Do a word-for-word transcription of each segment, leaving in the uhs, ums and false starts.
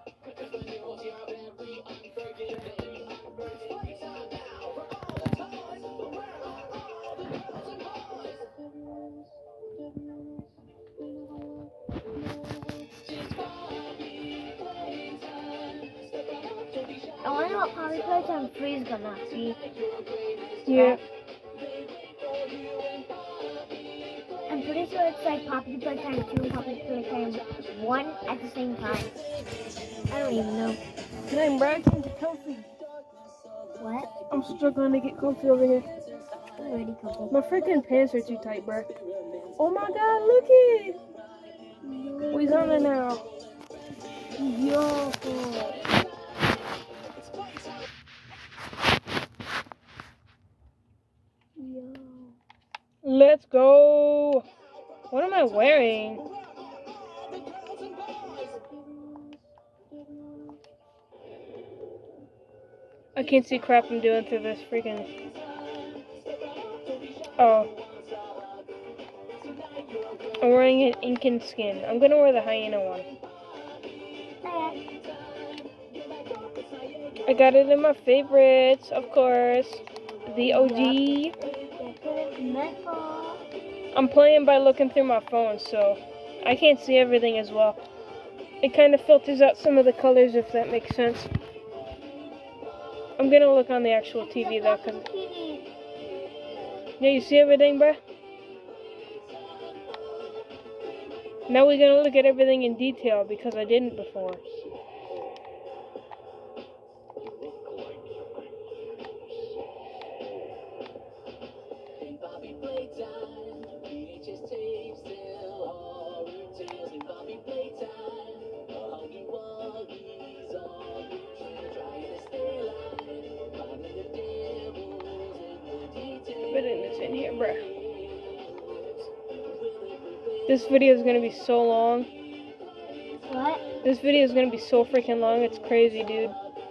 I wonder what Poppy Playtime three is gonna be. Yeah. I'm pretty sure it's like Poppy Playtime two and Poppy Playtime one at the same time. I don't even know. Can I brag to get comfy? What? I'm struggling to get comfy over here. I'm already comfy. My freaking pants are too tight, bro. Oh my god, look it! We's on it now. Yo. Yo. Let's go. What am I wearing? I can't see crap I'm doing through this freaking... Oh. I'm wearing an Incan skin. I'm gonna wear the hyena one. I got it in my favorites, of course. The O G. I'm playing by looking through my phone, so I can't see everything as well. It kind of filters out some of the colors, if that makes sense. I'm gonna look on the actual T V though, cause yeah, you see everything, bruh? Now we're gonna look at everything in detail because I didn't before. Putting this in here, bruh. This video is gonna be so long. What? This video is gonna be so freaking long. It's crazy, dude.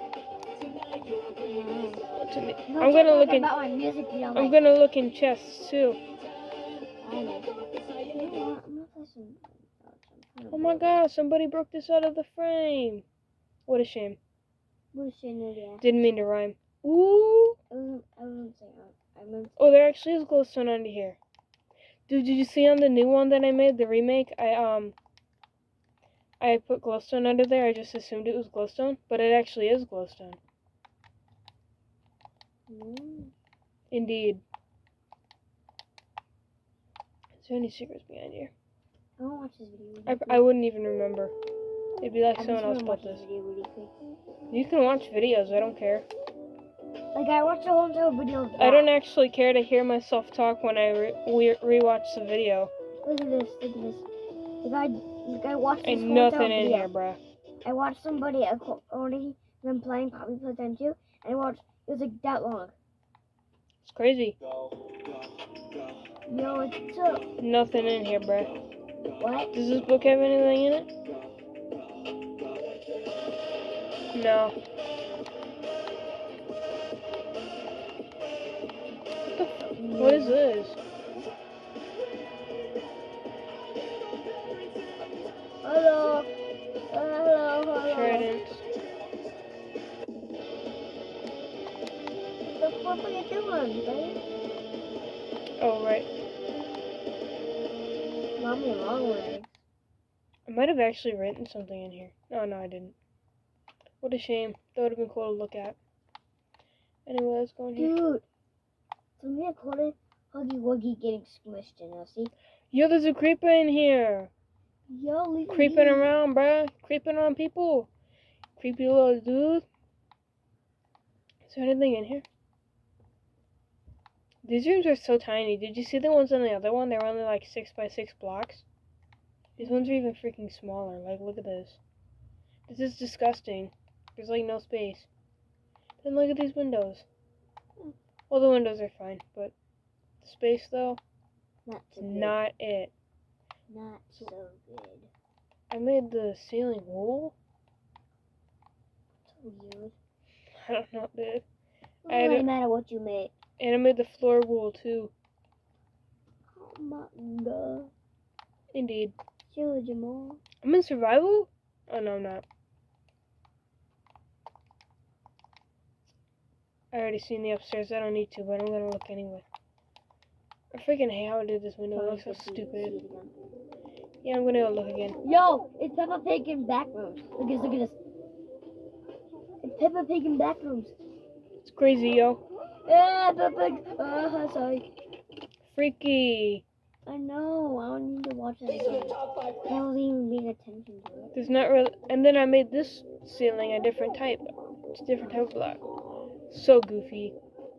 No, I'm gonna look in. about my music video, I'm like, gonna look in chests too. I know. You know what? I'm not listening. Oh my god! Somebody broke this out of the frame. What a shame. What a shame, yeah. Didn't mean to rhyme. Ooh. I wasn't, I wasn't saying that. I meant. Oh, there actually is glowstone under here. Dude, did you see on the new one that I made, the remake? I um. I put glowstone under there. I just assumed it was glowstone, but it actually is glowstone. Mm. Indeed. Is there any secrets behind here? I won't watch this video. I, I wouldn't even remember. It'd be like I someone just else wanna put watch this. this video really quick. You can watch videos, I don't care. Like, I watched a whole entire video of that. I don't actually care to hear myself talk when I re- re- rewatch the video. Look at this, look at this. The guy, the guy watched this Ain't whole nothing entire in video. here, bruh. I watched somebody already them playing Poppy Playtime two, and I watched, it was like that long. It's crazy. Yo, it's up. Nothing in here, bruh. What? Does this book have anything in it? No. What the f- What is this? Hello. Hello, hello. Trident. What the fuck are you doing, babe? Oh, right. Mommy, long legs. I might have actually written something in here. Oh, no, I didn't. What a shame. That would have been cool to look at. Anyway, let's go in here. Dude. Somebody recorded Huggy Wuggy getting squished in us, see? Yo, there's a creeper in here. Yo, leave me Creeping be. around, bruh. Creeping on people. Creepy little dude. Is there anything in here? These rooms are so tiny. Did you see the ones on the other one? They were only like six by six blocks. These ones are even freaking smaller. Like, look at this. This is disgusting. There's like no space. Then look at these windows. Well, the windows are fine, but the space though, Not so good. not it. Not so good. I made the ceiling wool. So weird. I don't know, dude. It I had doesn't a- matter what you made. And I made the floor wool too. Oh my god. Indeed. Sure, Jamal. I'm in survival? Oh no, I'm not. I already seen the upstairs. I don't need to, but I'm gonna look anyway. I freaking hate how I did this window. It looks so stupid. Yeah, I'm gonna go look again. Yo, it's Peppa Pig in back rooms. Look at this, look at this. It's Peppa Pig in back rooms. It's crazy, yo. Yeah, Peppa Pig. Uh, sorry. Freaky. I know. I don't need to watch it again. I don't even paying attention to it. There's not really. And then I made this ceiling a different type. It's a different type of block. So goofy.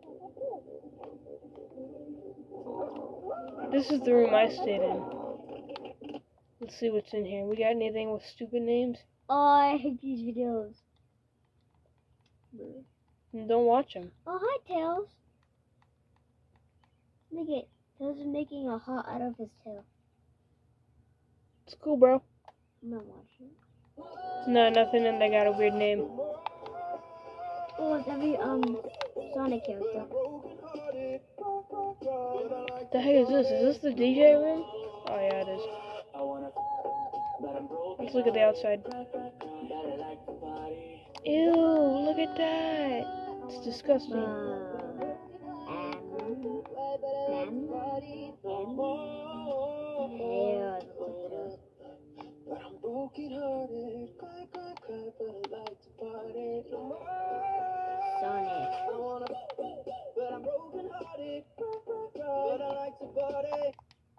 This is the room I stayed in. Let's see what's in here. We got anything with stupid names? Oh, I hate these videos. And don't watch them. Oh, hi, Tails. Look at Tails is making a heart out of his tail. It's cool, bro. I'm not watching. No, nothing, and they got a weird name. Oh, it's every um Sonic character. What the heck is this? Is this the D J room? Oh yeah, it is. Let's look at the outside. Ew, look at that. It's disgusting. Uh, um, um, um, yeah, But I'm broken hearted, cry, cry, cry, but I like to party. Sonic. I wanna, but I'm broken hearted, cry, cry, cry, but I like to party.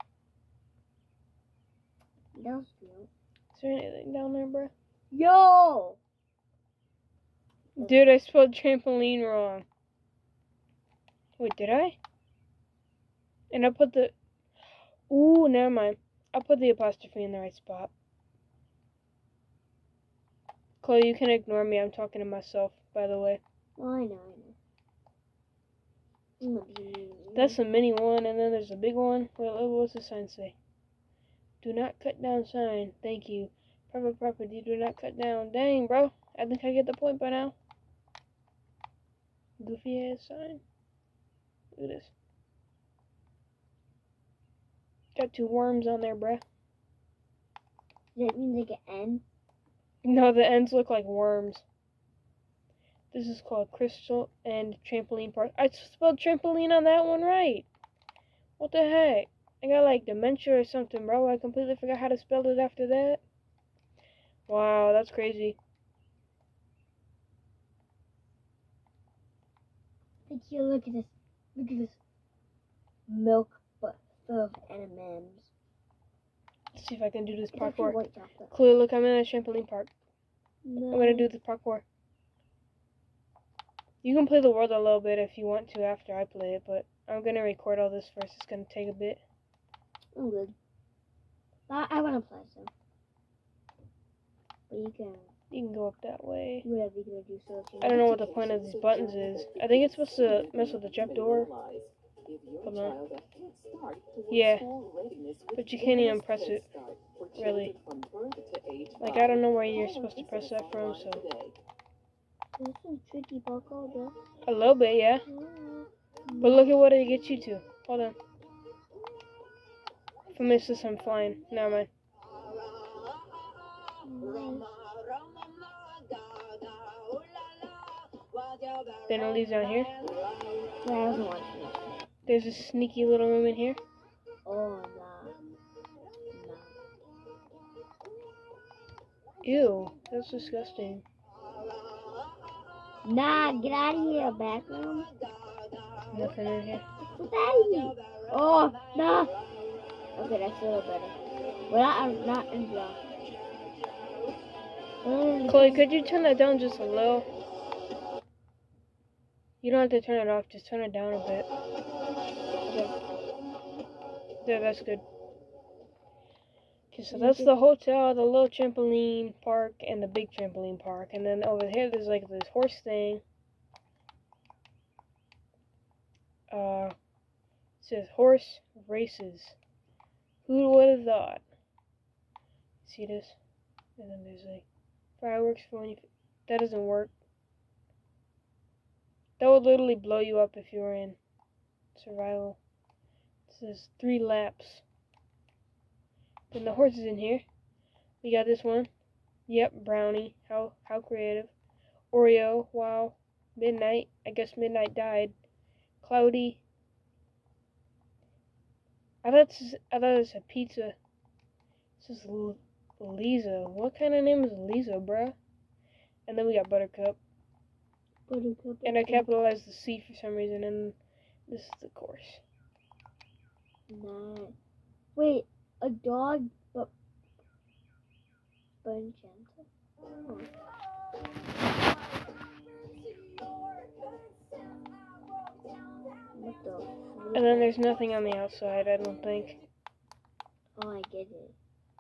That was cute. Is there anything down there, bro? Yo! Dude, I spelled trampoline wrong. Wait, did I? And I put the... Ooh, never mind. I put the apostrophe in the right spot. Chloe, you can ignore me. I'm talking to myself, by the way. Oh, I know, I know. That's a mini one, and then there's a big one. Well, what's the sign say? Do not cut down sign. Thank you. Private property, do not cut down. Dang, bro. I think I get the point by now. Goofy ass sign. Look at this. Got two worms on there, bruh. Does that mean like an N? No, the ends look like worms. This is called Crystal and Trampoline Park. I spelled trampoline on that one right. What the heck? I got like dementia or something, bro. I completely forgot how to spell it after that. Wow, that's crazy. Like, here, look at this. Look at this. Milk, but full of M and M's. Let's see if I can do this It's actually parkour. white chocolate. Chloe, look, I'm in a trampoline park. No. I'm gonna do the parkour. You can play the world a little bit if you want to after I play it, but I'm gonna record all this first. It's gonna take a bit. I'm good. I, I want to play some. But you can You can go up that way. do whatever you're going to do. So if you I don't know what the point of these buttons is. I think it's supposed to mess with the trapdoor. Hold on. Yeah, but you can't even press it, really. Like, I don't know where you're supposed to press that from, so. This is tricky parkour, bro. A little bit, yeah. But look at what it gets you to. Hold on. If I miss this, I'm flying. Never mind. Then it leaves down here. Yeah, I wasn't watching it. There's a sneaky little room in here. Oh, nah. Ew, that's disgusting. Nah, get out of here, back room. Nothing in here. What's that? Oh, nah. Okay, that's a little better. But I'm not in block. Chloe, could you turn that down just a little? You don't have to turn it off, just turn it down a bit. Okay. There, that's good. Okay, so that's the hotel, the little trampoline park, and the big trampoline park. And then over here, there's like this horse thing. Uh, it says horse races. Who would have thought? See this? And then there's like fireworks for when you. That doesn't work. That would literally blow you up if you were in survival. It says three laps. Then the horse is in here. We got this one. Yep, brownie. How how creative. Oreo. Wow. Midnight. I guess midnight died. Cloudy. I thought this, I thought it was a pizza. This is L- Lisa. What kind of name is Lisa, bruh? And then we got Buttercup. Buttercup. And I capitalized the C for some reason, and this is the course. Nah. Wait, a dog, but but enchanted. Oh. What the? flip? And then there's nothing on the outside, I don't think. Oh, I get it.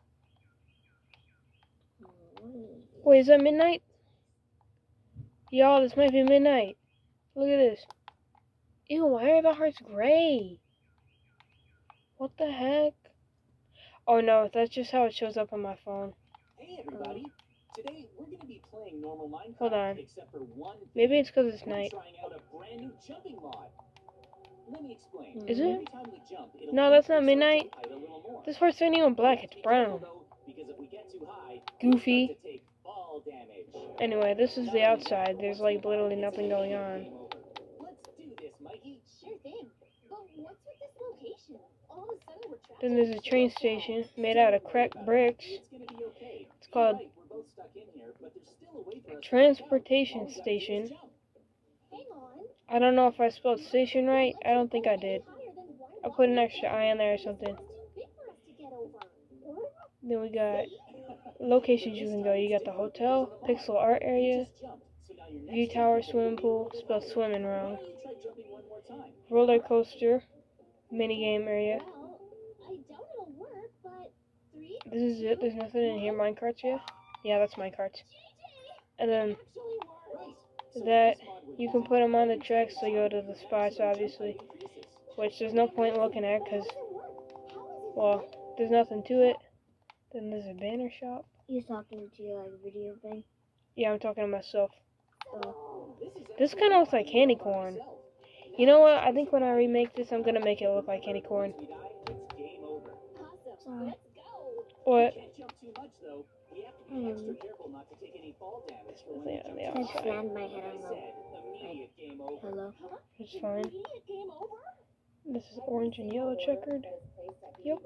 Oh, what is it? Wait, is that midnight? Y'all, this might be midnight. Look at this. Ew, why are the hearts gray? What the heck? Oh no, that's just how it shows up on my phone. Hey everybody! Today we're going to be playing normal Minecraft. Hold on. Except for one thing. Maybe it's because it's We're night. trying out a brand new jumping mod. Let me explain. Is Every it? time we jump, it'll No, that's not increase our midnight. jump height a little more. This horse ain't even black, it's Be brown. careful, though, because if we get too high, we'll Goofy. start to take fall damage. Anyway, this is the outside. There's like literally nothing going on. Let's do this, Mikey. Sure thing. But what's with this location? All of a sudden we're trapped. Then there's a train station made out of cracked bricks. It's gonna be okay. It's called You're right, we're both stuck in here, but there's still a way for us to Transportation get out. All we gotta do is Station. jump. Hang on. I don't know if I spelled station right. I don't think I did. Higher than one I block. put an extra I in there or something. It's too big for us to get over. Then we got locations you can go. You got the hotel, pixel art area, Just jumped, so now your next view jump tower, will be swimming a pool, little spelled higher. swimming Why wrong, don't you try jumping one more time? roller coaster, mini game area. Well, I doubt it'll work, but three. This is it. There's nothing in here. Minecarts, yeah? Yeah, that's minecarts. And then Actually worked. So that this mod would you use can a put them on the battery tracks so charge you go to the and spots, maximum jump obviously. height increases. Which there's no point looking at because, well, there's nothing to it. Then there's a banner shop. You're talking to your like video thing. Yeah, I'm talking to myself. Oh. This kind of looks like candy corn. You know what? I think when I remake this, I'm gonna make it look like candy corn. Once we die, it's game over. Awesome. Sorry. Let's go. What? Can't jump too much though. We have to be Hmm. extra careful not to take any fall damage for when Nothing we on jump the too Just high. outside. land my head Like on I the. said, immediate game over. Hello. It's fine. Immediate game over? This is orange and yellow checkered. Yep.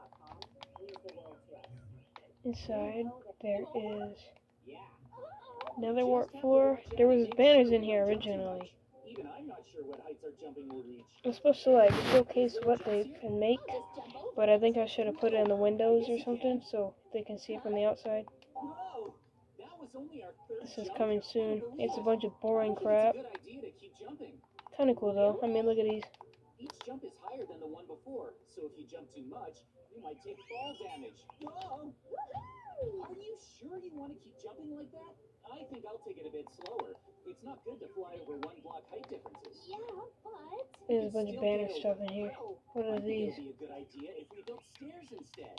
Inside, there is Yeah. another warp floor. There was banners in here originally. Even I'm not sure what heights our jumping will reach. I'm supposed to like showcase what they can make, Just jump over. but I think I should have put it in the windows or something so they can see it from the outside. Whoa! That was only our third This is jump. coming I soon. can't believe It's a it. bunch of I boring think it's a crap. good idea to keep jumping. Kind of cool though. I mean, look at these. Each jump is higher than the one before, so if you jump too much, you might take fall damage. Whoa! Are you sure you want to keep jumping like that? I think I'll take it a bit slower. It's not good to fly over one block height differences. Yeah, but. There's a bunch of banner stuff in here. Oh, What I are think these? it'll be a good idea if we built stairs instead.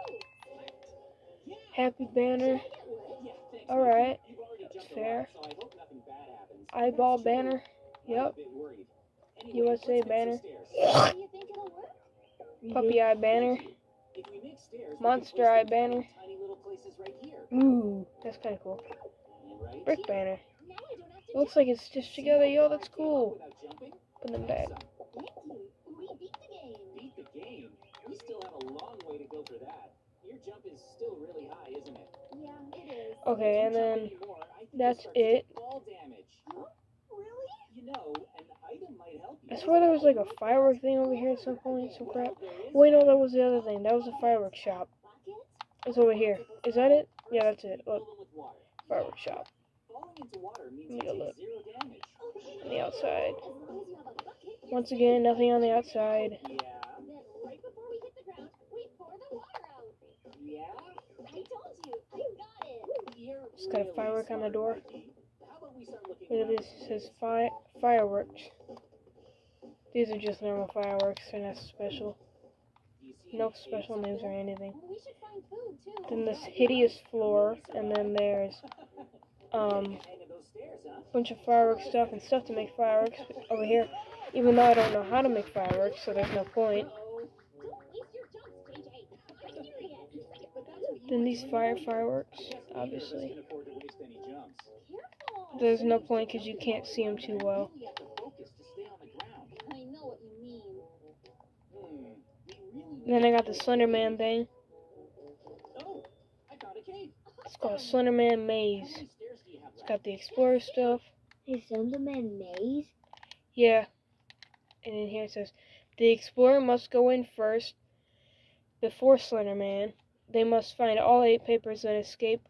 Yeah. Happy banner. Yeah, thanks. Alright. You've already jumped That's a fair. lot, so I hope nothing bad happens. Eyeball That's true. banner. I'm a Yep. bit worried. Anyway, U S A let's make some banner. stairs. Do you think it'll work? Puppy eye banner. If we make stairs, we can Monster place eye them banner. in tiny little places right here. Ooh, that's kind of cool. Right? Brick banner. Now I don't have to Looks jump. like it's stitched See together. how Yo, far that's I came up cool. without jumping? Put them Have back. some. Thank you. We beat the game. Beat the game. We still have a long way to go for that. Your jump is still really high, isn't it? Yeah, it is. Okay, If and you jump then any more, I think that's you'll start to it. take fall damage. Really? You know, an item might help you. I swear there was like a firework thing over here at some point. Some crap. Well, there is Wait, no, that was the other thing. That was a fireworks shop. Bucket? It's over here. Is that it? Yeah, that's it. Fill Look, them with water. fireworks shop. Falling into water means Let me you go take look. zero damage. Okay. On the outside. As long as you have a bucket. you're Once safe. again, nothing on the outside. Yeah. Then right before we hit the ground, we pour the water out. Yeah. I told you. I got it. You're Just got a really firework on the smart, door. Mikey. How about we start looking Look at around this. It here? says fi fireworks. These are just normal fireworks. They're not special. Do you see No any caves special up names or there? anything. We should find food too. Then this hideous floor, and then there's um Hang of those stairs, huh? a bunch of fireworks stuff and stuff to make fireworks over here. Even though I don't know how to make fireworks, so there's no point. Uh-oh. Don't waste your jumps, J J. I'm serious. But that's what you Then were these doing fire earlier. fireworks, I guess neither of us obviously. can afford to waste any jumps. Careful. There's no point because you can't see them too well. You really have to focus to stay on the ground. I know what you mean. Hmm. We really Then need I to got the find a Slenderman cave. thing. Oh, I found a cave. It's called Slenderman How Maze. many stairs do you have It's left? got the Explorer stuff. Is Slenderman maze? Yeah. And in here it says, the Explorer must go in first before Slenderman. They must find all eight papers and escape.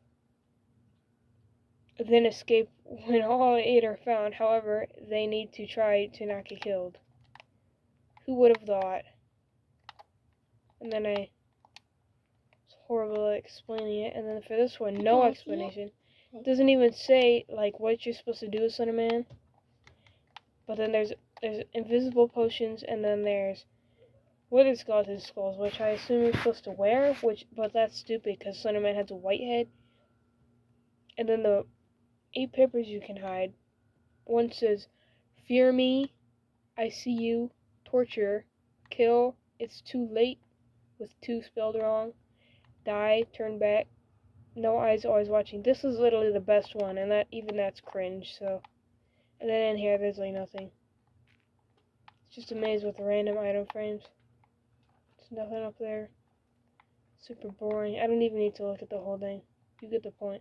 Then escape when all eight are found. However, they need to try to not get killed. Who would have thought? And then I... It's horrible at explaining it. And then for this one, no Can I see it? explanation. It doesn't even say, like, what you're supposed to do with Slenderman. But then there's there's invisible potions, and then there's Wither Skeleton Skulls, which I assume you're supposed to wear, which but that's stupid because Slenderman has a white head. And then the eight papers you can hide. One says, fear me, I see you, torture, kill, it's too late, with two spelled wrong, die, turn back, no eyes always watching. This is literally the best one, and that even that's cringe, so. And then in here, there's like nothing. It's just a maze with random item frames. There's nothing up there. Super boring. I don't even need to look at the whole thing. You get the point.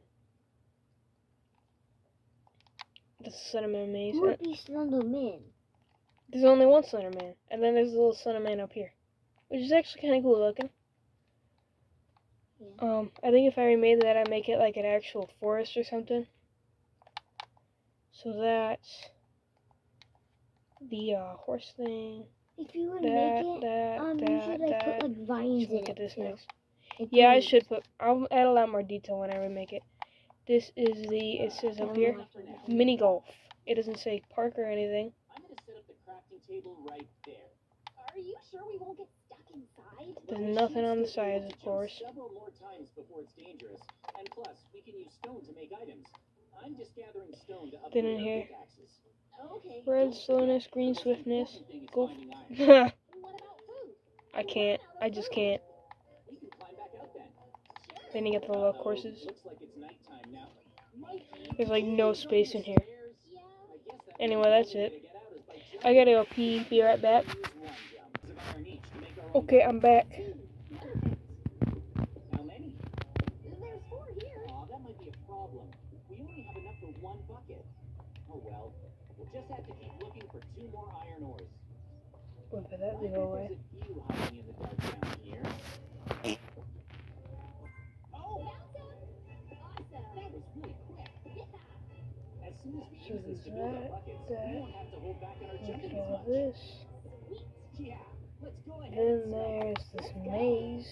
The Slenderman maze. Who would be Slenderman? There's only one Slenderman, and then there's a little Slenderman up here, which is actually kind of cool looking. Yeah. Um, I think if I remade that, I'd make it like an actual forest or something. So that's the uh, horse thing. If you would That, make it, that, um, you that, should like that. put like vines Should in look it at this too. next. Like Yeah, I leaves. should put. I'll add a lot more detail when I remake it. This is the. It says up here, mini golf. It doesn't say park or anything. I'm gonna set up the crafting table right there. Are you sure we won't get stuck inside? There's Well, we nothing should on the still be able sides, to of jump course. Several more times before it's dangerous, and plus we can use stone to make items. I'm just gathering stone to Then upgrade in our here. pickaxes. Okay. Red slowness, green swiftness. Go. Finding iron. I What about food? can't. I just can't. We can climb back out then. Then you get the little Uh-oh, courses. Looks like it's nighttime now. Mikey, There's like no space in here. Yeah. I guess that Anyway, means that's the only it. way to get out is by I gotta go pee. Be right back. jumping. Use one jump. Of iron each to make our own Okay, I'm back. How many? There's four here. Aw, that might be a problem. We only have enough for one bucket. Oh well. We'll just have to keep looking for two more iron ores. Wait for that I to bet go away. there's a few hiding in the dark down here. Oh! Awesome. That was really quick. As soon as we So use this to there's build our that, buckets, that. we won't have to hold back on our Look jumping at as all much. this. Yeah, let's go ahead Then and start. there's this maze.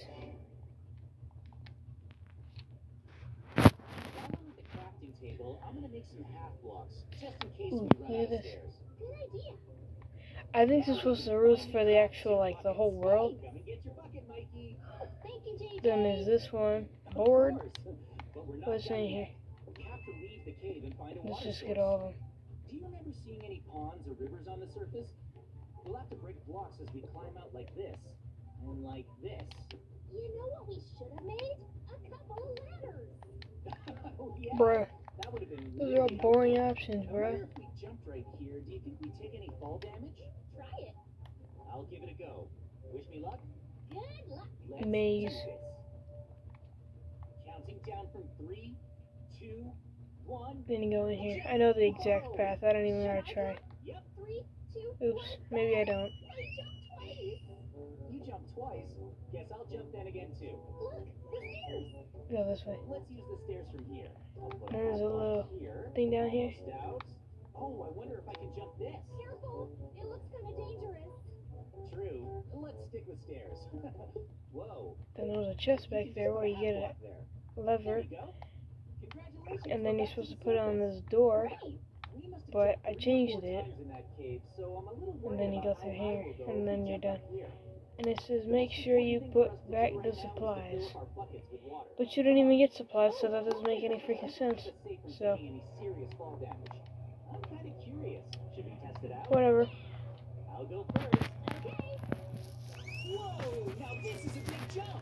While I'm at the crafting table, I'm gonna make some half blocks, just in case Ooh, we run look out at of this. stairs. Good idea. I think this was the rules for the actual, like, the whole world. Come and get your bucket, Mikey. Thank you, J J. Then there's this one. Of Board. course. But we're not What's done in yet. here? We have to leave the cave and find a Let's water just source. get all of them. Do you remember seeing any ponds or rivers on the surface? We'll have to break blocks as we climb out like this. And like this. You know what we should have made? A couple ladders. Oh, yeah. Bruh, That would have been those really are all boring helpful. options, I bruh. wonder if we jumped right here, do you think we'd take any fall damage? Try it. I'll give it a go. Wish me luck. Good luck. Let's Maze. do this. Counting down from three, two, one. Then you go in here. I know the exact path. I don't even know how to try. Yep. Three, two, Oops, one. maybe I don't. I jumped twice. You jumped twice. Guess I'll jump then again too. Look, the stairs. Go this way. Let's use the stairs from here. I'll put There's a half little on here. thing down here. Almost out. Oh, I wonder if I can jump this. Careful. It looks kind of dangerous. True. Let's stick with stairs. Whoa. Then there's a chest back there where you get a There lever. you go. Congratulations. And then we're you're back supposed to the put it on surface. this door. Great. We must have but jumped I three or changed four it. times in that cave, so I'm a little And worried then you go about through how high here, we'll go and if then we you're jump done. up here. And it says The make most sure you important thing for put us to back do the right now is to supplies. fill up our buckets with water. But you don't even get supplies, so that doesn't make any freaking sense. Keep us safe from So, taking any serious fall damage. I'm kind of curious. Should we test it out? whatever. I'll go first. Okay. Whoa! Now this is a big jump.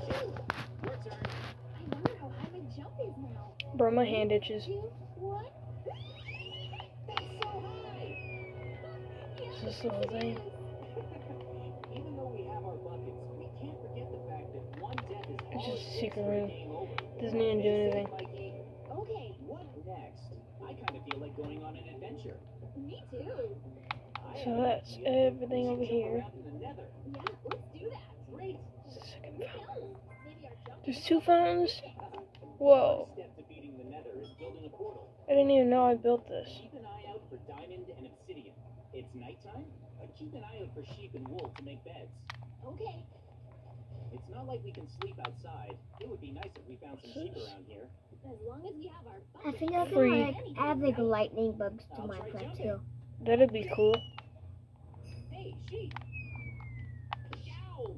Your turn. I wonder how high my jump is now. Bro, my hand itches. Two, one. What's this little thing? Even though we have our buckets, we can't forget the fact that one death is It's all just a it takes secret for a room. game over. Doesn't even do anything. Mikey, Okay, what next? I kind of feel like going on an adventure. me too. I So have an that's idea. everything We over should jump here. around in the nether. Yeah, let's do that. Great. It's the second Who fountain. knows? Maybe our jump. There's two fountains? One Whoa. step to beating the nether is building a portal. I didn't even know I built this. Keep an eye out for diamond and obsidian. It's nighttime, but keep an eye out for sheep and wool to make beds. Okay. It's not like we can sleep outside. It would be nice if we found some sheep around here. As long as we have our I buckets. think I can Free. like add like lightning bugs to I'll try Minecraft jumping. too. That'd be cool. Hey, sheep! Ow!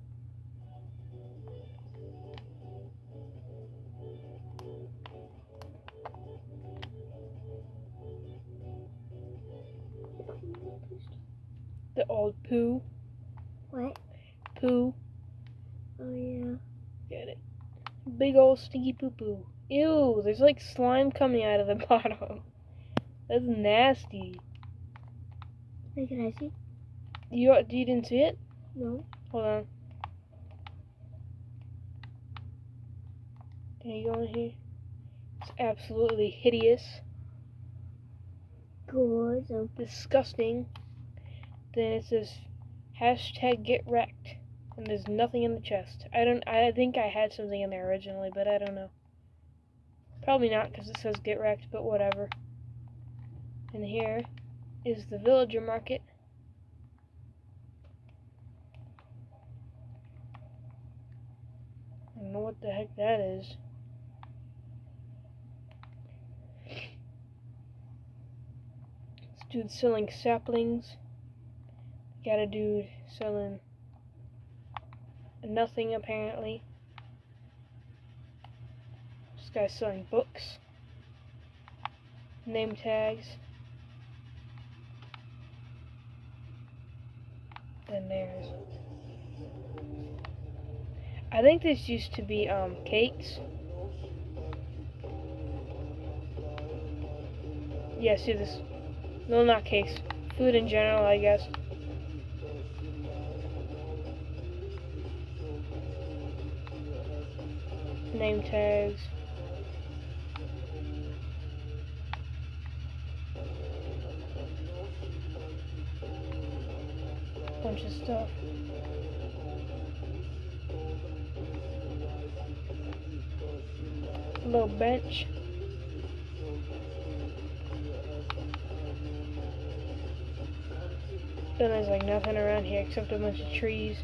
The old poo. What? Poo. Oh yeah. Get it. Big old stinky poo poo. Ew, there's like slime coming out of the bottom. That's nasty. Wait, can I see? You, you didn't see it? No. Hold on. Can you go in here? It's absolutely hideous. Good. So Disgusting. Then it says hashtag get wrecked. And there's nothing in the chest. I don't I think I had something in there originally, but I don't know. Probably not because it says get wrecked, but whatever. And here is the villager market. I don't know what the heck that is. This dude selling saplings. Got a dude selling nothing apparently. This guy's selling books. Name tags. Then there's I think this used to be um cakes. Yeah, see this no not cakes. Food in general, I guess. Name tags. Bunch of stuff. A little bench. Then there's like nothing around here except a bunch of trees.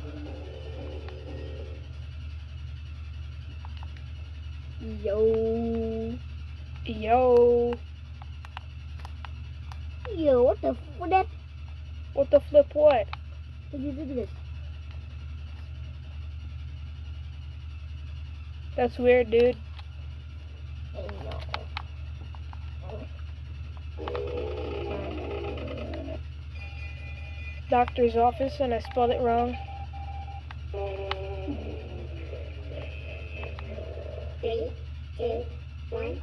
yo. Yo. Yo, what the what that? What the flip what? Look at this. That's weird, dude. Oh no. Doctor's office, and I spelled it wrong. Three, two, one.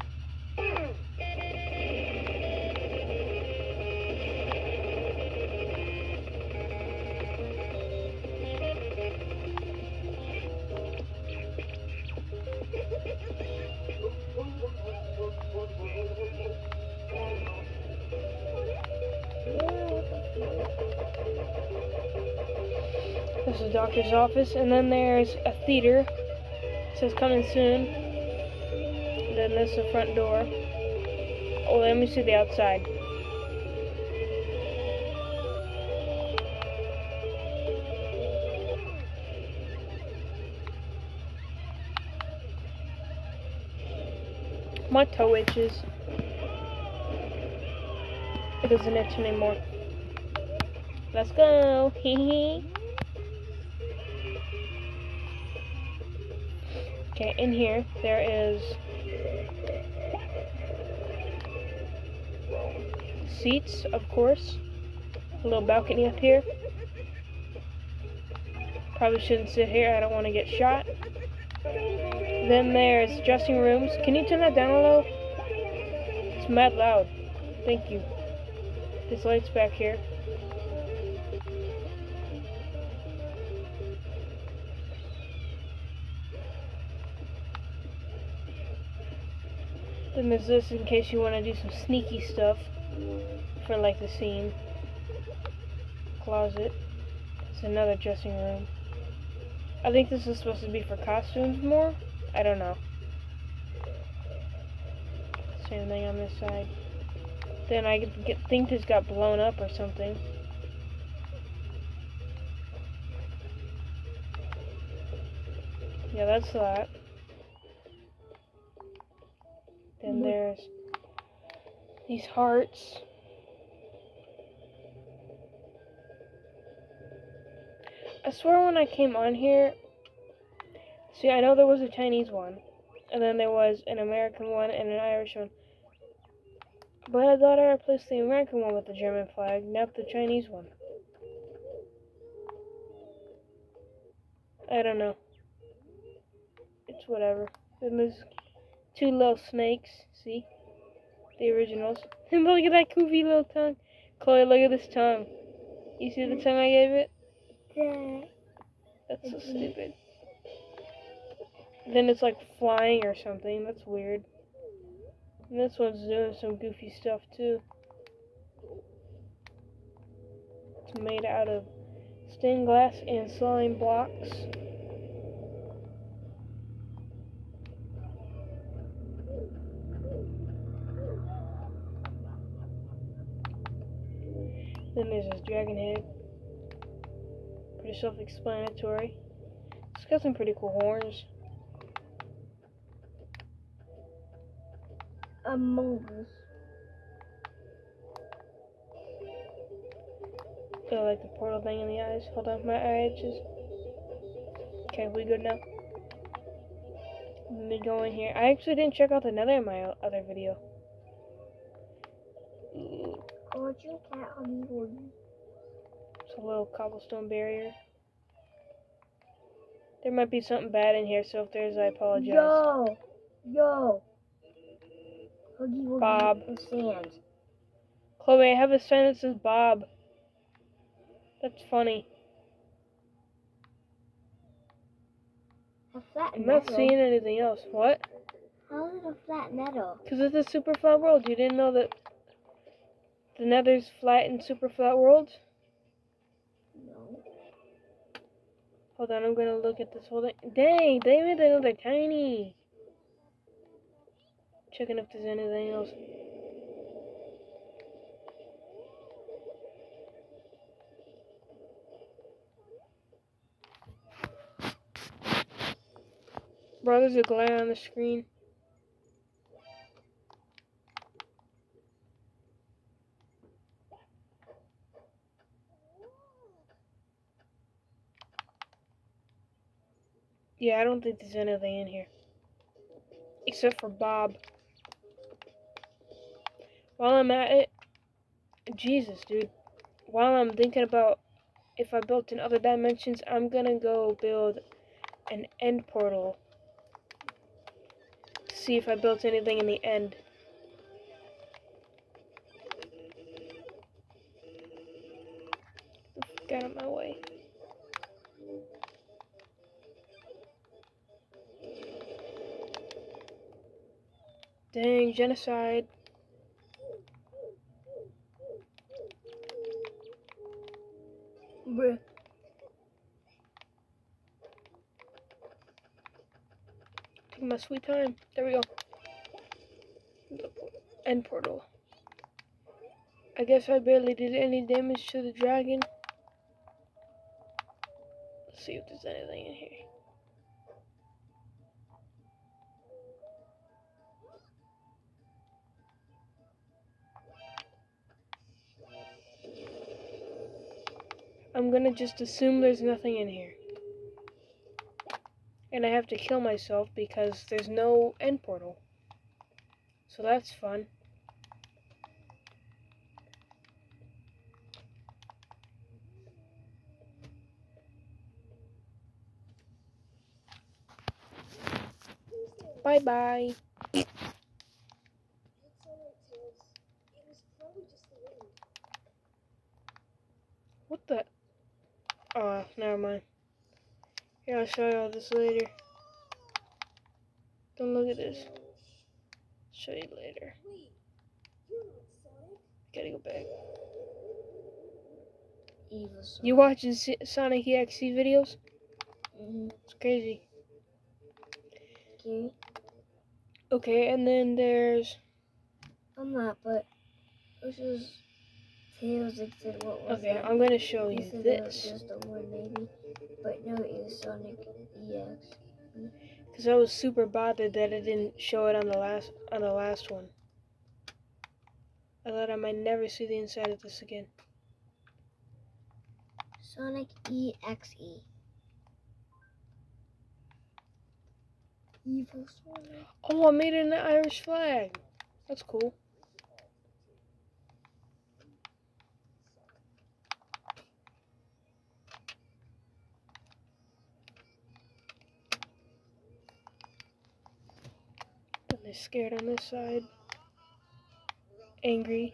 This is the doctor's office, and then there's a theater. It says coming soon. Then this is the front door. Oh, let me see the outside. My toe itches. It doesn't itch anymore. Let's go. Hee hee. Okay, in here there is seats, of course. A little balcony up here. Probably shouldn't sit here, I don't want to get shot. Then there's dressing rooms. Can you turn that down a little? It's mad loud. Thank you. There's lights back here. Then there's this in case you want to do some sneaky stuff for like the scene. Closet. It's another dressing room. I think this is supposed to be for costumes more. I don't know. Same thing on this side. Then I get, think this got blown up or something. Yeah, that's that. Then there's these hearts. I swear when I came on here, see, I know there was a Chinese one, and then there was an American one and an Irish one. But I thought I replaced the American one with the German flag, not the Chinese one. I don't know. It's whatever. Then there's two little snakes, see? The originals. And look at that goofy little tongue. Chloe, look at this tongue. You see the tongue I gave it? Yeah. That's so stupid. Then it's like flying or something. That's weird. And this one's doing some goofy stuff too. It's made out of stained glass and slime blocks. Then there's this dragon head. Pretty self-explanatory. It's got some pretty cool horns. Among Us. I like the portal thing in the eyes. Hold on, my eye itches. Okay, we good now? Let me go in here. I actually didn't check out the nether in my other video. Fortune cat on the wooden. It's a little cobblestone barrier. There might be something bad in here, so if there's, I apologize. Yo! Yo! Huggy Wuggy Bob. and sand. Chloe, I have a sign that says Bob. That's funny. A flat I'm metal. not seeing anything else. What? How is it a flat metal? Because it's a super flat world. You didn't know that the nether's flat in super flat worlds? No. Hold on, I'm going to look at this whole thing. Dang, they made another tiny. Checking if there's anything else. Bro, there's a glare on the screen. Yeah, I don't think there's anything in here. Except for Bob. While I'm at it, Jesus, dude. While I'm thinking about if I built in other dimensions, I'm gonna go build an end portal. To see if I built anything in the end. Get out of my way. Dang, genocide. Bruh. Taking my sweet time. There we go. End portal. I guess I barely did any damage to the dragon. Let's see if there's anything in here. I'm gonna just assume there's nothing in here. And I have to kill myself because there's no end portal. So that's fun. Bye bye. What the? Oh, never mind. Here, I'll show you all this later. Don't look at this. Show you later. Wait, you're not Sonic? Gotta go back. Evil Sonic. You watching C- Sonic E X E videos? Mm-hmm. It's crazy. Okay. Okay, and then there's... I'm not, but this is Tails said what was Okay, that? I'm gonna show He you said it was this. just a one maybe, but no, it was Sonic E X. Because I was super bothered that it didn't show it on the last on the last one. I thought I might never see the inside of this again. Sonic E X E. Evil Sonic. Oh, I made it an Irish flag. That's cool. Then they're scared on this side. Angry.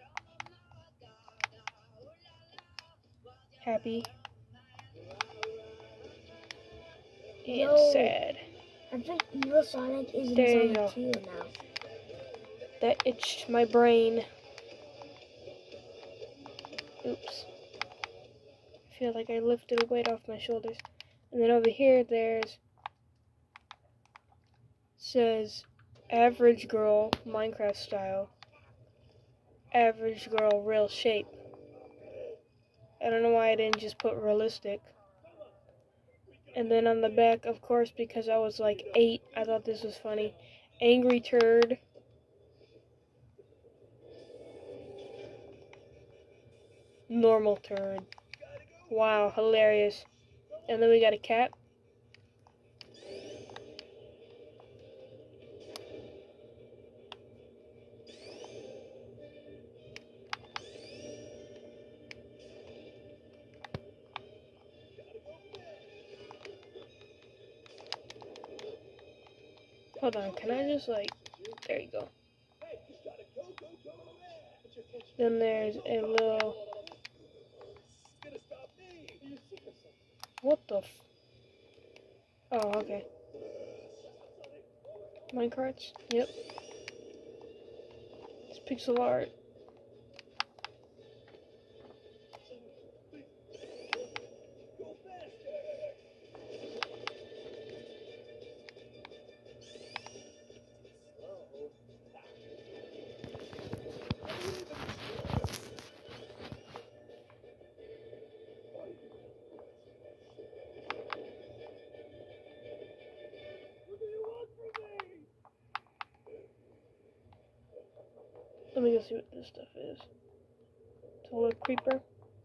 Happy. And Yo. sad. I think Evil Sonic is in There you Sonic go. two now. That itched my brain. Oops. I feel like I lifted a weight off my shoulders. And then over here, there's... says, average girl, Minecraft style. Average girl, real shape. I don't know why I didn't just put realistic. And then on the back, of course, because I was like eight, I thought this was funny. Angry turd. Normal turd. Wow, hilarious. And then we got a cat. Hold on, can I just like, there you go. Then there's a little, what the f, oh, okay. Minecarts, yep. It's pixel art. Let me go see what this stuff is. It's a little creeper.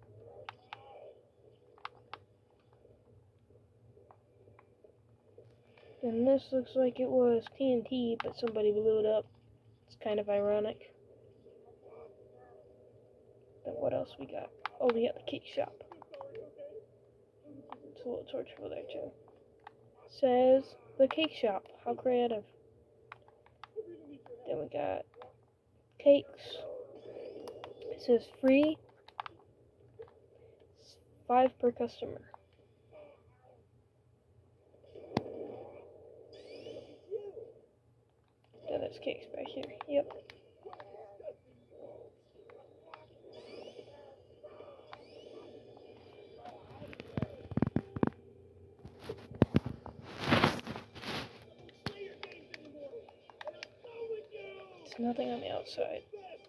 And this looks like it was T N T, but somebody blew it up. It's kind of ironic. Then what else we got? Oh, we got the cake shop. It's a little torch over there too. Says the cake shop. How creative. Then we got cakes. It says free. Five per customer. Then there's cakes back here. Yep. There's nothing on the outside.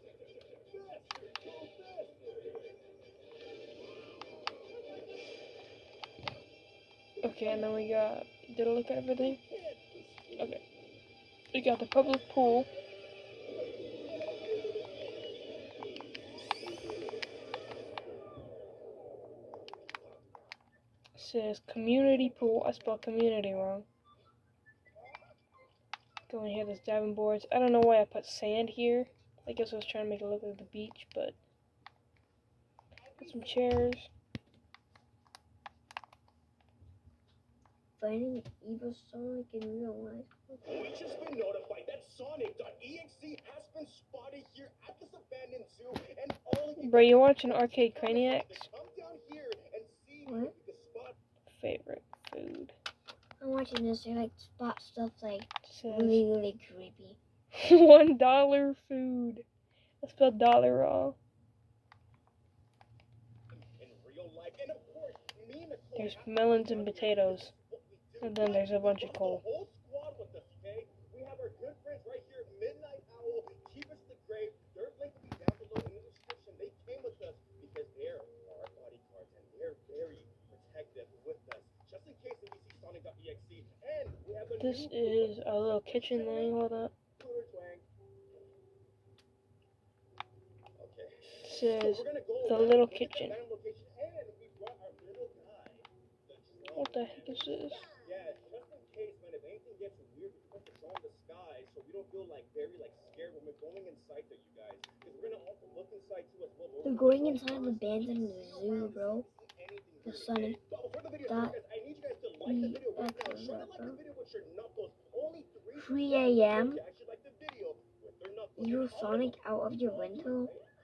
Okay, and then we got, did I look at everything? Okay. We got the public pool. It says community pool. I spelled community wrong. Go in here, there's diving boards. I don't know why I put sand here. I guess I was trying to make it look like the beach, but got some chairs. Finding Evil Sonic in real life. We've just been notified that Sonic.exe has been spotted here at this abandoned zoo, and all of you Bro, you watching Arcade Craniacs? come down here and see What? if you can spot. Favorite food. I'm watching this, they like spot stuff like It says really, really creepy. One dollar food. I spelled dollar wrong. In real life, and of course, me and Nicole There's have to melons and do potatoes. what we do. And then there's a bunch of coal. The whole squad with us, okay? We have our good friends right here, Midnight Owl, Keep Us the Grave. Their link will be down below in the description. They came with us because they're our bodyguards and they're very protective with us. Just in case if we see Sonic dot E X E. And we have a This new is a little kitchen thing. Hold up. cooler twang. Okay. This is So we're gonna go the around, little look at the kitchen. abandoned location, and we brought our little guy, the drone What the man. heck is this? Yeah, just in case, man, if anything gets weird, we put the drone in the sky so we don't feel like very like scared when we're going inside there, you guys. Because we're gonna also look inside too as well. They're going inside the abandoned zoo, bro. The Sonic But before the video dot starts, guys, I need you guys to like the video right now. E X E, Try to like the bro. video with your knuckles. Only three three A M to actually like the video with their knuckles. You Sonic out of your rental.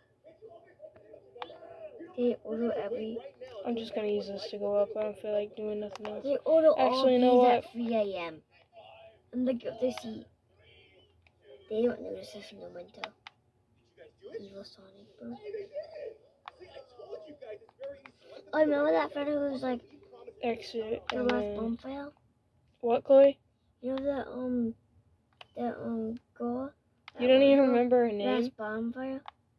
They order every. I'm just gonna use this to go up. I don't feel like doing nothing else. They order all Actually, of you know these what? at three A M And look at this seat. They don't notice this in the winter. Evil Sonic, bro. See, I told you guys it's very easy. Like the I remember that friend who was like Exit the and last then bonfire. what, Chloe? You know that um that um girl. You that don't even was the remember her name? Last bonfire.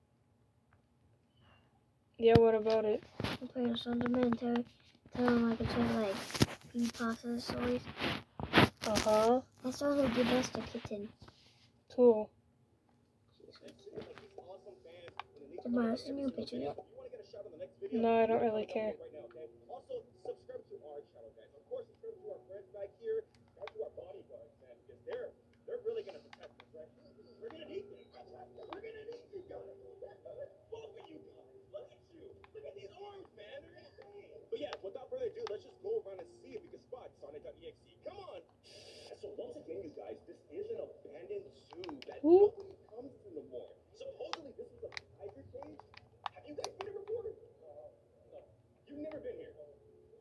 Yeah. What about it? I played a Slenderman tell tell him I could say like pre-processed stories. Uh huh. I saw her give us the kitten. Cool. Am I sending you a picture yet? No, I don't really care. Also, subscribe to our channel, guys. Of course, subscribe to our friends back here. Subscribe to our bodyguards, man, because they're they're really gonna protect us, right? We're gonna need them. We're gonna need you guys. Both of you guys. Look at you. Look at these arms, man. They're insane. But yeah, without further ado, let's just go around and see if we can spot Sonic dot E X E. Come on. So once again, you guys, this is an abandoned zoo that Ooh. nobody comes to no more. Supposedly, this is a tiger cage. Have you guys been here before? No. You've never been here. No,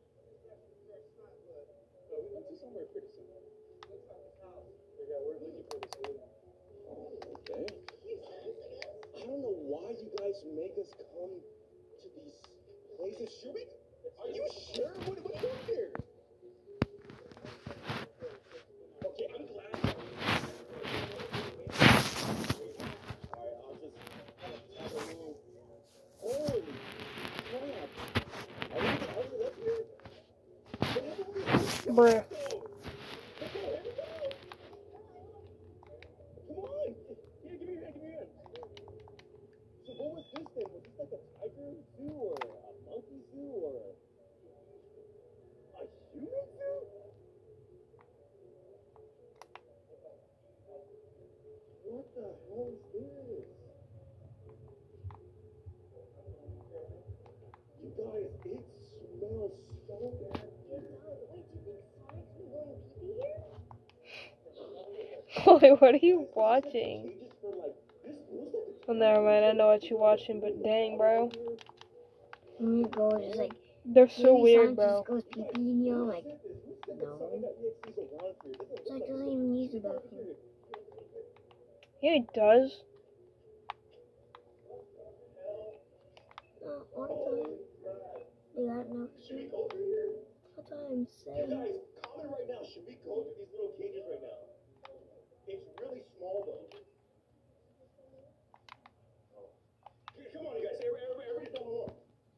we went to somewhere pretty similar. Yeah, we're looking for this room. Okay. I don't know why you guys make us come to these places. Should we? Are you sure? What, what's up here? Okay, I'm glad. Alright, I'll just have a little. Holy crap! Are we, are we up here? Bruh. Come on! Here, give me your hand, give me your hand. So what was this then? Was this like a tiger zoo or a monkey zoo or a, a human zoo? What the hell is this? You guys, it smells so bad. Chloe, what are you watching? Well, never mind. I know what you're watching, but dang, bro. And you go just like They're so maybe weird, Sonic bro. just goes pee pee and you're like no. It's like doesn't even use the bathroom. Yeah, he does. No, all the time. They got enough shit. That's what I'm You saying. guys, comment right now. Should we go to these little cages right now? It's really small though. Okay, come on, you guys. Everybody, everybody, everybody tell me more.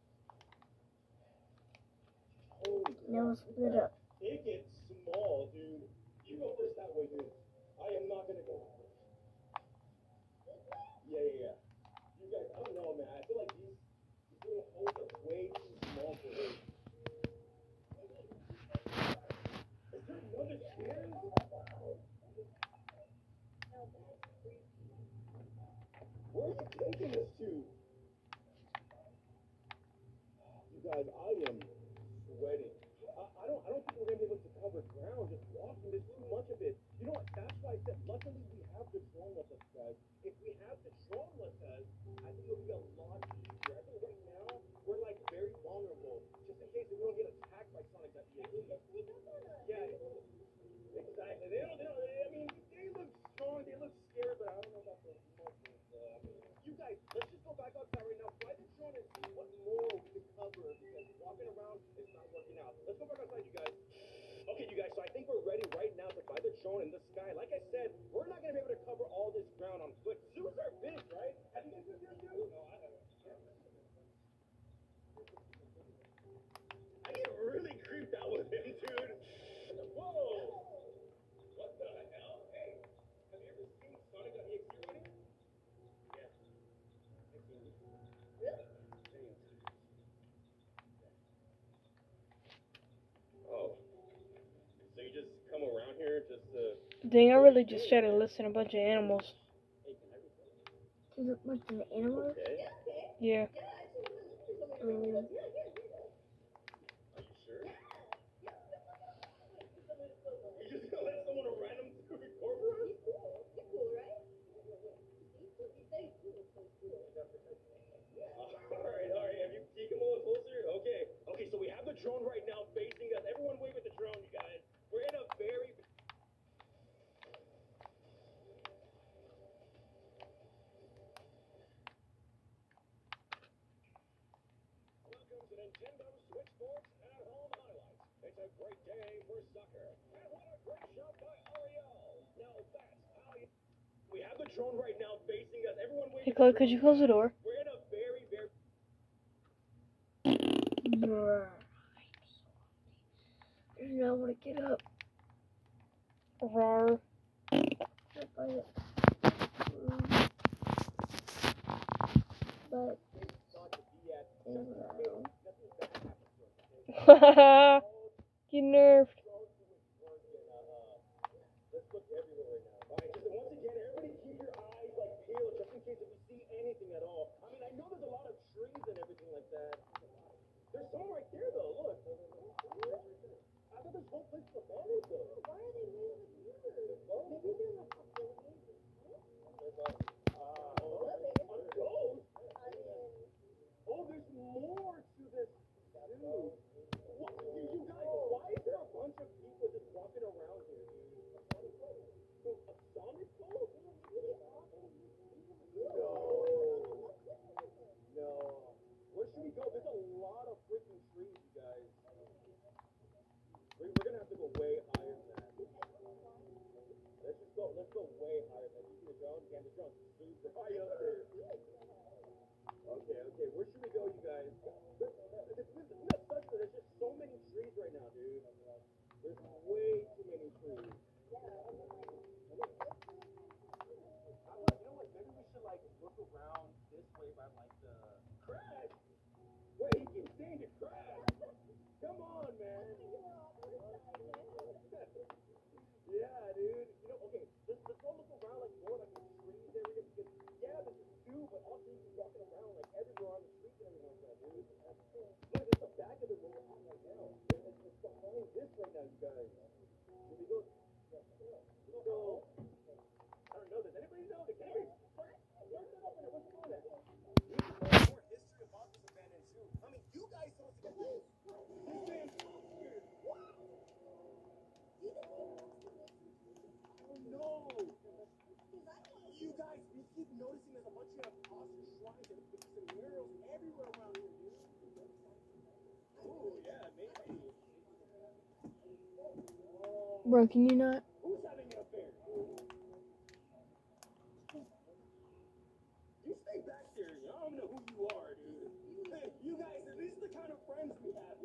Holy Now crap. we'll split up. It gets small, dude. You go first that way, dude. I am not gonna go. Yeah, yeah, yeah. You guys, I don't know, man. I feel like these, these little holes are way too small for me. Is there another stairs? Where are you taking us to? You guys, I am sweating. I, I don't I don't think we're gonna be able to cover ground just walking. There's too much of it. You know what? That's why I said luckily we have the drone with us, guys. If we have the drone with us, I think it'll be a lot easier. I think right now we're like very vulnerable, just in case we don't get attacked by Sonic dot E X E. Yeah, exactly. They don't, they don't, I mean, they look strong, they look scared, but dude. Whoa. What the hell? Hey, have you ever seen Sonic on E X E running? Yeah. Really? Oh. So you just come around here just to... Dang, I really just tried to listen to a bunch of animals. There's a bunch of animals. Okay. Yeah. Um, Are you sure? You just gonna let someone random to record for us? Alright, alright. Have you peeked him a little closer? Okay. Okay, so we have the drone right now facing us. Everyone wave at the drone, you guys. We're in a very... Welcome to Nintendo Switch Sports at Home Highlights. It's a great day for soccer. And what a great shot by Ariel. Now that's how you... We have the drone right now facing us. Everyone wave Hey, at Chloe, the could drone. you close the door? We're in a very, very... bruh. There's no one to get up. Rawr. But, but Get nerfed. Let's look everywhere right now. Alright, just once again, everybody keep your eyes like peeled just in case if we see anything at all. I mean, I know there's a lot of trees and everything like that. There's some right there though, look. I thought this whole place was abandoned though. Why are they moving the music? Maybe they're like a building. Ah, oh, a ghost? Oh, there's more to this too. What, you, you guys, why is there a bunch of people just walking around here, dude? So, a Sonic boat? No. No. Where should we go? There's a lot of freaking trees, you guys. We're, we're gonna have to go way higher than that. Let's just go, let's go way higher than that. You see the drone? Yeah, the drone's super high up there. Okay, okay, where should we go, you guys? This, this, this, this, this sucks that there's just so many trees right now, dude. There's way too many trees. How about, you know what, maybe we should, like, look around this way by, like, the... Crash! Wait, he keeps saying to crash! Come on, man! Yeah, dude. You know, okay, let's, let's go look around, like, more like the trees area, because, yeah, this is two, but also you can walking around, like, everywhere on the street and everything like that, dude. Look, it's the back of the road right now. It's, it's behind this right now, you guys. Should we go? Let's go. I don't know, does anybody know? Does anybody... Where's that up in there? What's going on? We need to know more history about this abandoned zoo. I mean, you guys told us to get this. This man's weird. What? Oh, no. You guys, we keep noticing there's a bunch of imposter shrines and some murals everywhere around here, dude. Oh, yeah, maybe. Oh, Bro, can you not? who's having an affair? You stay back there. I don't know who you are, dude. Hey, you guys, these are the kind of friends we have.